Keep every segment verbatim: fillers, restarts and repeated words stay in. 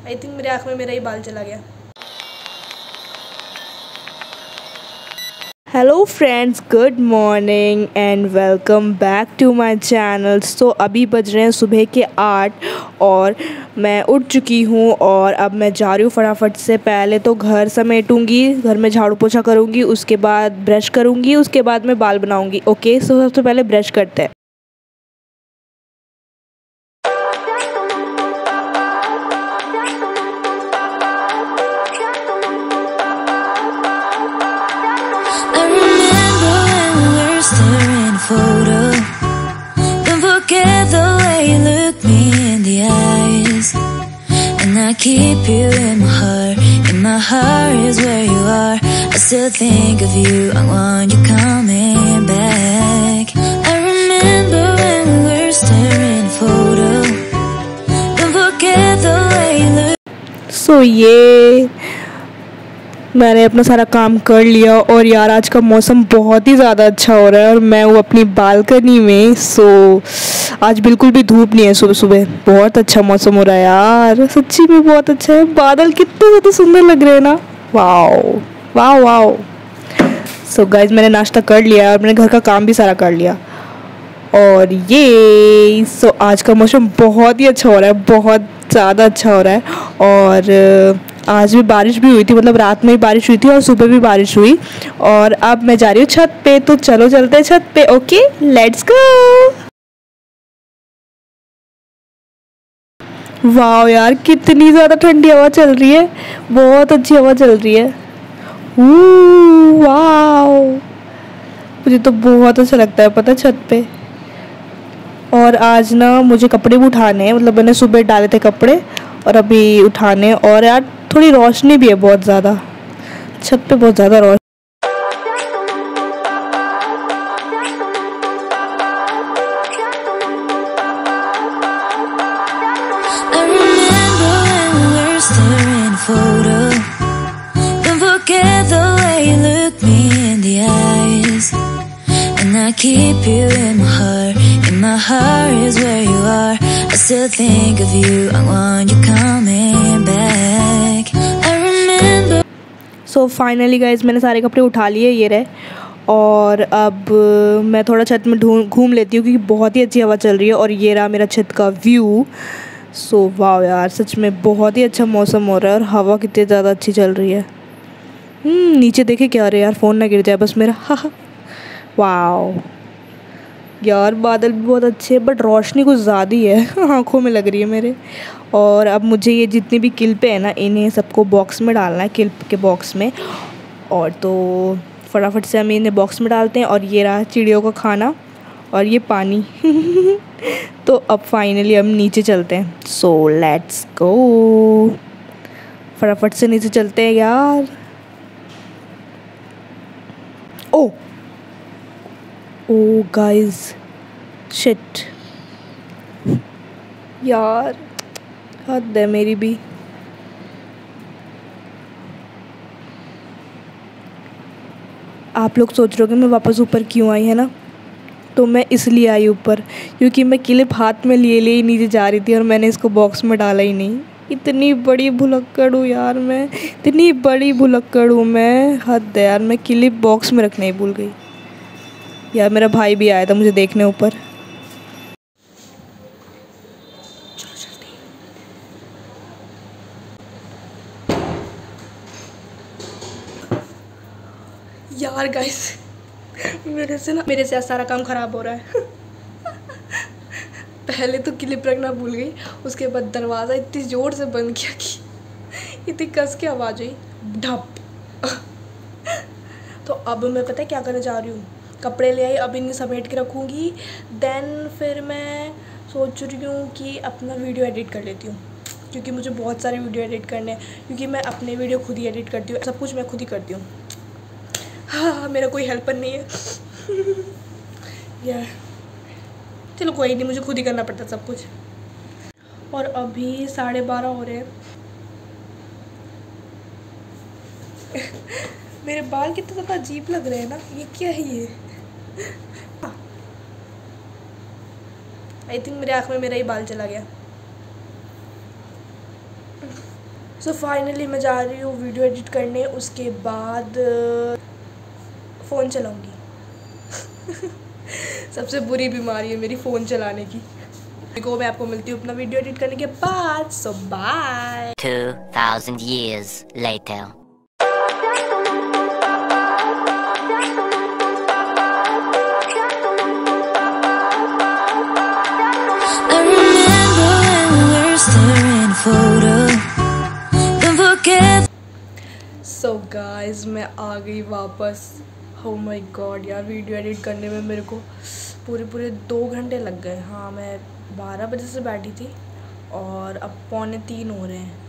I think मेरे आँख में मेरा ही बाल चला गया। Hello friends, good morning and welcome back to my channel. So अभी बज रहे हैं सुबह के आठ और मैं उठ चुकी हूँ और अब मैं जा रही हूँ फटाफट से। पहले तो घर समेटूंगी, घर में झाड़ू पोछा करूँगी, उसके बाद ब्रश करूँगी, उसके बाद मैं बाल बनाऊँगी। ओके, सो सबसे पहले ब्रश करते हैं। Photo. Don't forget the way you look me in the eyes, and I keep you in my heart. In my heart is where you are. I still think of you. I want you coming back. I remember when we were staring photo. Don't forget the way you look. So ये मैंने अपना सारा काम कर लिया और यार आज का मौसम बहुत ही ज़्यादा अच्छा हो रहा है और मैं हूँ अपनी बालकनी में। सो आज बिल्कुल भी धूप नहीं है सुबह सुबह, बहुत अच्छा मौसम हो रहा है यार, सच्ची में बहुत अच्छा है। बादल कितने ज़्यादा सुंदर लग रहे हैं ना, wow wow wow. So guys मैंने नाश्ता कर लिया और मैंने घर का काम भी सारा कर लिया और ये सो so, आज का मौसम बहुत ही अच्छा हो रहा है, बहुत ज़्यादा अच्छा हो रहा है। और आज भी बारिश भी हुई थी, मतलब रात में ही बारिश हुई थी और सुबह भी बारिश हुई। और अब मैं जा रही हूँ छत पे, तो चलो चलते हैं छत पे। Okay, let's go. वाह यार, कितनी ज़्यादा ठंडी हवा चल रही है, बहुत अच्छी हवा चल रही है। वाह, मुझे तो बहुत अच्छा लगता है पता छत पे। और आज ना मुझे कपड़े भी उठाने हैं, मतलब मैंने सुबह डाले थे कपड़े और अभी उठाने। और यार थोड़ी रोशनी भी है बहुत ज़्यादा, छत पे बहुत ज़्यादा रोशनी। Photo. Don't forget the way you look me in the eyes, and I keep you in my heart. In my heart is where you are. I still think of you. I want you coming back. I remember. So finally guys, मैंने सारे कपड़े उठा लिए, ये रहे। और अब मैं थोड़ा छत में घूम लेती हूँ क्योंकि बहुत ही अच्छी हवा चल रही है। और ये रहा मेरा छत का व्यू। सो so, वाह यार, सच में बहुत ही अच्छा मौसम हो रहा है और हवा कितनी ज़्यादा अच्छी चल रही है। हम्म नीचे देखे क्या रहे यार, फ़ोन ना गिर जाए बस मेरा। हाँ वाह यार, बादल भी बहुत अच्छे हैं बट रोशनी कुछ ज़्यादा ही है, आँखों में लग रही है मेरे। और अब मुझे ये जितनी भी क्लिपें हैं ना, इन्हें सबको बॉक्स में डालना है, क्लिप के बॉक्स में। और तो फटाफट से हम इन्हें बॉक्स में डालते हैं। और ये रहा चिड़ियों का खाना और ये पानी। तो अब फाइनली हम नीचे चलते हैं। सो लेट्स गो, फटाफट से नीचे चलते हैं यार। ओ ओ गाइस, शिट यार, हद है मेरी भी। आप लोग सोच रहे हो कि मैं वापस ऊपर क्यों आई, है ना? तो मैं इसलिए आई ऊपर क्योंकि मैं क्लिप हाथ में लिए लिए ही नीचे जा रही थी और मैंने इसको बॉक्स में डाला ही नहीं। इतनी बड़ी भुलक्कड़ हूँ यार मैं, इतनी बड़ी भुलक्कड़ हूँ मैं, हद है यार। मैं क्लिप बॉक्स में रखना ही भूल गई यार। मेरा भाई भी आया था मुझे देखने ऊपर। चलो चलते हैं यार। गाइस मेरे से ना मेरे से सारा काम ख़राब हो रहा है। पहले तो क्लिप रखना भूल गई, उसके बाद दरवाज़ा इतनी ज़ोर से बंद किया कि इतनी कस के आवाज़ हुई, ढप। तो अब मैं पता है क्या करने जा रही हूँ, कपड़े ले आई, अब इन्हें समेट के रखूँगी। देन फिर मैं सोच रही हूँ कि अपना वीडियो एडिट कर लेती हूँ क्योंकि मुझे बहुत सारे वीडियो एडिट करने हैं, क्योंकि मैं अपने वीडियो खुद ही एडिट करती हूँ, सब कुछ मैं खुद ही करती हूँ। हाँ, मेरा कोई हेल्पर नहीं है। यार चलो कोई नहीं, मुझे खुद ही करना पड़ता सब कुछ। और अभी साढ़े बारह हो रहे हैं। मेरे बाल कितने ज़्यादा अजीब लग रहे हैं ना, ये क्या है ये? आई थिंक मेरे आँख में मेरा ही बाल चला गया। सो फाइनली मैं जा रही हूँ वीडियो एडिट करने, उसके बाद फ़ोन चलाऊँगी। सबसे बुरी बीमारी है मेरी फ़ोन चलाने की। देखो मैं आपको मिलती हूँ अपना वीडियो एडिट करने के बाद। So bye. Two thousand years later. I remember when we were staring at a photo. Don't forget. So guys मैं आ गई वापस। oh my god यार, वीडियो एडिट करने में मेरे को पूरे पूरे दो घंटे लग गए। हाँ, मैं बारह बजे से बैठी थी और अब पौने तीन हो रहे हैं।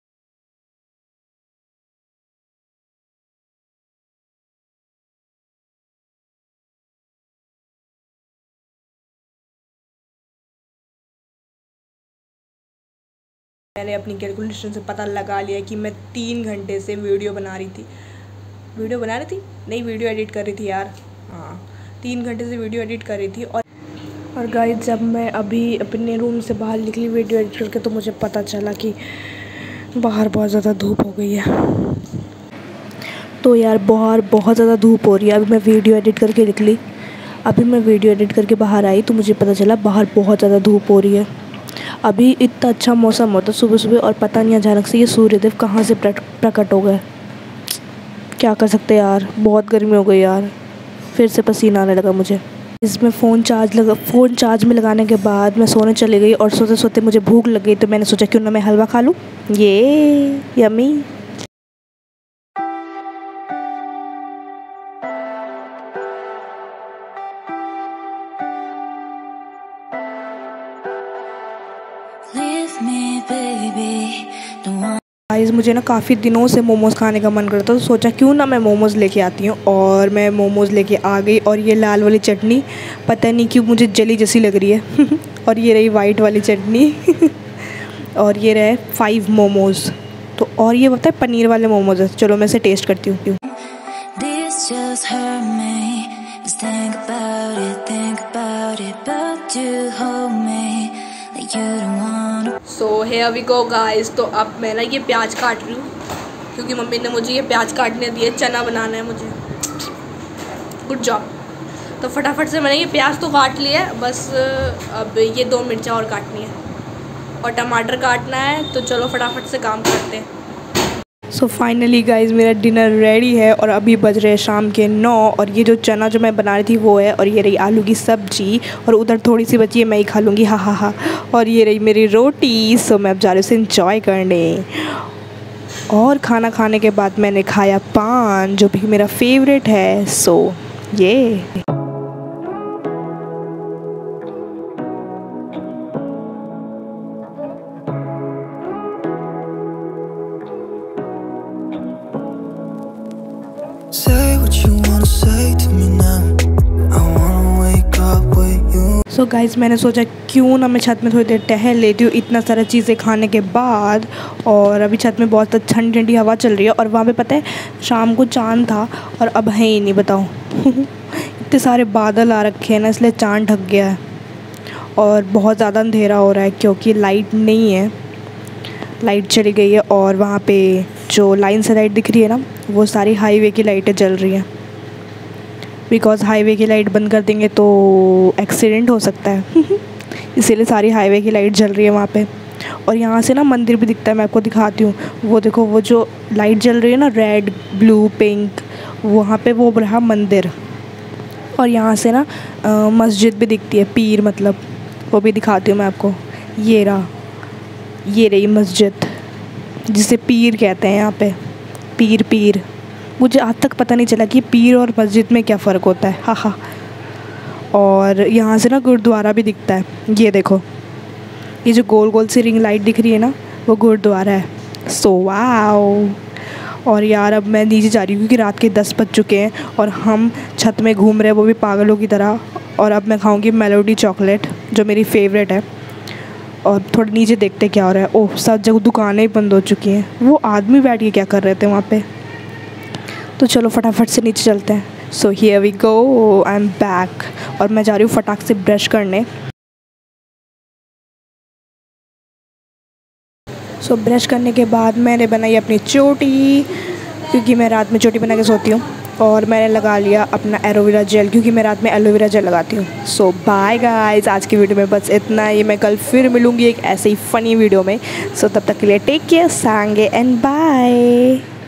मैंने अपनी कैलकुलेशन से पता लगा लिया कि मैं तीन घंटे से वीडियो बना रही थी वीडियो बना रही थी नहीं वीडियो एडिट कर रही थी यार। हाँ, तीन घंटे से वीडियो एडिट कर रही थी। और और गाइस जब मैं अभी अपने रूम से बाहर निकली वीडियो एडिट करके, तो मुझे पता चला कि बाहर बहुत ज़्यादा धूप हो गई है। तो यार बाहर बहुत ज़्यादा धूप हो रही है। अभी मैं वीडियो एडिट करके निकली अभी मैं वीडियो एडिट करके बाहर आई तो मुझे पता चला बाहर बहुत ज़्यादा धूप हो रही है। अभी इतना अच्छा मौसम होता सुबह सुबह, और पता नहीं अचानक से ये सूर्यदेव कहाँ से प्रकट हो गए। क्या कर सकते यार, बहुत गर्मी हो गई यार। फिर से पसीना आने लगा मुझे। इसमें फ़ोन चार्ज लगा फ़ोन चार्ज में लगाने के बाद मैं सोने चली गई, और सोते सोते मुझे भूख लग गई, तो मैंने सोचा क्यों ना मैं हलवा खा लूँ। ये yummy. Leave me, baby. Don't want. Guys मुझे ना काफ़ी दिनों से मोमोज़ खाने का मन करता, तो सोचा क्यों ना मैं मोमोज़ लेके आती हूँ। और मैं मोमोज़ लेके आ गई, और ये लाल वाली चटनी पता नहीं क्यों मुझे जली जैसी लग रही है। और ये रही वाइट वाली चटनी। और ये रहे फाइव मोमोज़। तो और ये होता है पनीर वाले मोमोज़ है। चलो मैं इसे टेस्ट करती हूँ। This just hurt me. Just think about it, think about it, but you hold me like you don't wanna. So here we go guys। तो अब मैं ना ये प्याज काट रही हूँ, क्योंकि मम्मी ने मुझे ये प्याज काटने दिए। चना बनाना है मुझे। Good job. तो फटाफट से मैंने ये प्याज तो काट लिया है, बस अब ये दो मिर्चा और काटनी है और टमाटर काटना है। तो चलो फटाफट से काम करते हैं। सो फाइनली गाइज मेरा डिनर रेडी है, और अभी बज रहे हैं शाम के नौ। और ये जो चना जो मैं बना रही थी वो है, और ये रही आलू की सब्जी, और उधर थोड़ी सी बची है, मैं ही खा लूँगी। हा हा हा। और ये रही मेरी रोटी। सो मैं अब जा रही हूँ उसे इंजॉय करने। और खाना खाने के बाद मैंने खाया पान, जो भी मेरा फेवरेट है। सो ये Say what you wanna say to me now. I wanna wake up with you. So so guys मैंने सोचा क्यों ना मैं छत में थोड़ी देर टहल लेती हूँ, इतना सारा चीज़ें खाने के बाद। और अभी छत में बहुत ठंडी ठंडी हवा चल रही है, और वहाँ पे पता है शाम को चांद था, और अब है ही नहीं, बताओ। इतने सारे बादल आ रखे हैं ना, इसलिए चांद ढक गया है, और बहुत ज़्यादा अंधेरा हो रहा है क्योंकि लाइट नहीं है। लाइट चली गई है, और वहाँ पे जो लाइन से लाइट दिख रही है ना, वो सारी हाईवे की लाइटें जल रही हैं। बिकॉज़ हाईवे की लाइट बंद कर देंगे तो एक्सीडेंट हो सकता है। इसीलिए सारी हाईवे की लाइट जल रही है वहाँ पे। और यहाँ से ना मंदिर भी दिखता है, मैं आपको दिखाती हूँ। वो देखो, वो जो लाइट जल रही है ना, रेड ब्लू पिंक, वहाँ पे वो रहा मंदिर। और यहाँ से ना मस्जिद भी दिखती है, पीर मतलब, वो भी दिखाती हूँ मैं आपको। ये रहा, ये रही मस्जिद जिसे पीर कहते हैं यहाँ पे। पीर पीर मुझे आज तक पता नहीं चला कि पीर और मस्जिद में क्या फ़र्क होता है। हाँ हाँ। और यहाँ से ना गुरुद्वारा भी दिखता है। ये देखो, ये जो गोल गोल सी रिंग लाइट दिख रही है ना, वो गुरुद्वारा है। So wow. और यार अब मैं नीचे जा रही हूँ क्योंकि रात के दस बज चुके हैं, और हम छत में घूम रहे हैं, वो भी पागलों की तरह। और अब मैं खाऊँगी मेलोडी चॉकलेट, जो मेरी फेवरेट है। और थोड़ा नीचे देखते क्या हो रहा है। ओह, सब जगह दुकानें ही बंद हो चुकी हैं। वो आदमी बैठ के क्या कर रहे थे वहाँ पे। तो चलो फटाफट से नीचे चलते हैं। So here we go, I am back. और मैं जा रही हूँ फटाक से ब्रश करने। सो so, ब्रश करने के बाद मैंने बनाई अपनी चोटी, क्योंकि मैं रात में चोटी बना के सोती हूँ। और मैंने लगा लिया अपना एलोवेरा जेल, क्योंकि मैं रात में एलोवेरा जेल लगाती हूँ। सो बाय गाइस, आज की वीडियो में बस इतना ही। मैं कल फिर मिलूँगी एक ऐसे ही फ़नी वीडियो में। सो so, तब तक के लिए टेक केयर, सांगे एंड बाय।